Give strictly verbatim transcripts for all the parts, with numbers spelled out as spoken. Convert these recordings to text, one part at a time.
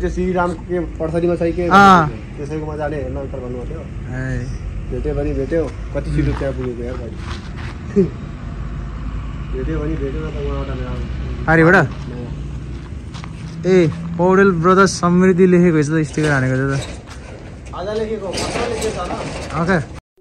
त्यो श्रीराम के पर्सरीमा छ के त्यसैको मजाले हेर्न अन्तर भन्नुभयो भेट्यो भने भेट्यो कति छिटो त्यहाँ पुगेको यार भाइ भेट्यो भने भेट्यो न त उहाँबाट अरेबाट ए पौडेल ब्रदर्स समृद्धि लेखेको छ त स्टिकर हानेको छ त आज लेखेको कसले लेखेछ होला ओके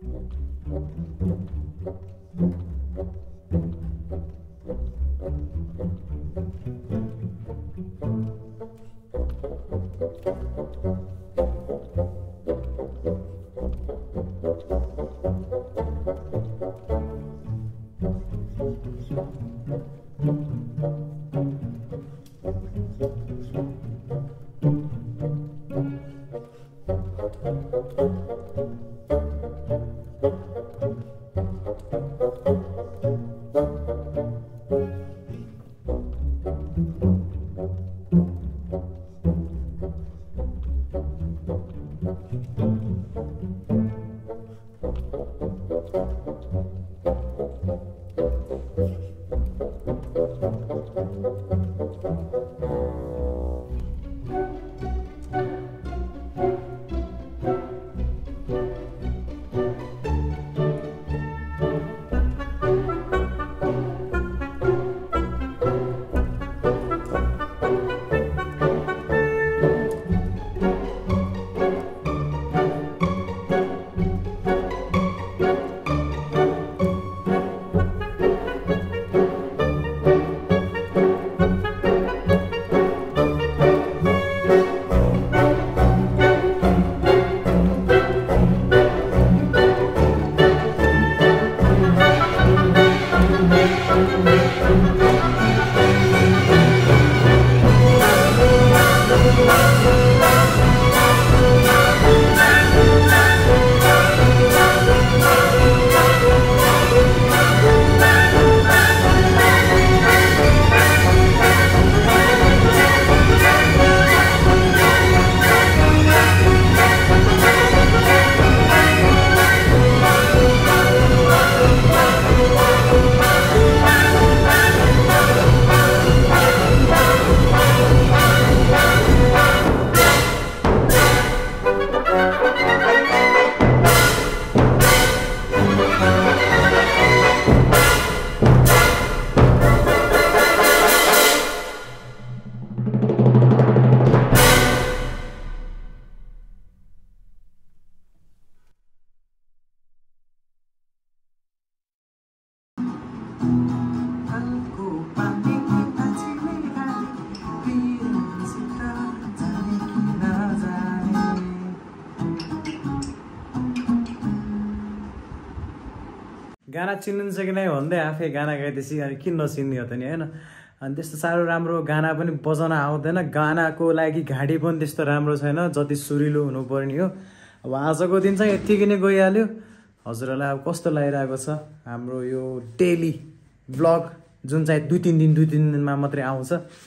गाना चिन्नुहुन्छ कि नै भन्दै आफै गाना गाइदिएपछि अनि किन नचिन्ने हो त नि होइन अनि त्यस्तो साह्रो राम्रो गाना पनि बजाउन आउँदैन गानाको लागि घाँटी पनि त्यस्तो राम्रो छैन जति सुरिलो हुनुपर्ने हो अब आजको दिन चाहिँ यत्तिकै नै गइहाल्यो हजुरहरूलाई अब कस्तो लागिरहेको छ हाम्रो यो डेली भ्लग जुन चाहिँ दुई तिन दिन दुई तिन दिनमा मात्रै आउँछ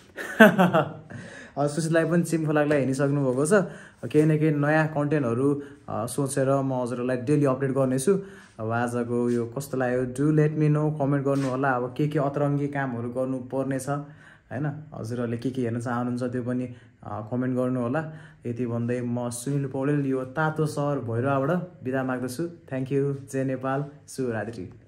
सुशीललाई पनि सिम्फोलागलाई हेरिसक्नु भएको छ केही न केही नयाँ कन्टेन्टहरू सोचेर म हजुरहरूलाई डेली अपडेट गर्नेछु अब आजको यो कस्तो लाग्यो do let me know comment गर्नु होला अब के के अतरङ्गी कामहरू गर्नु पर्ने छ हैन हजुरहरूले के के हेर्न चाहनुहुन्छ त्यो पनि कमेन्ट गर्नु होला यति भन्दै म सुनिल पौडेल यो तातो सहर भैरवाबाट बिदा माग्दछु थ्यांक यू जय नेपाल शुभरात्रि।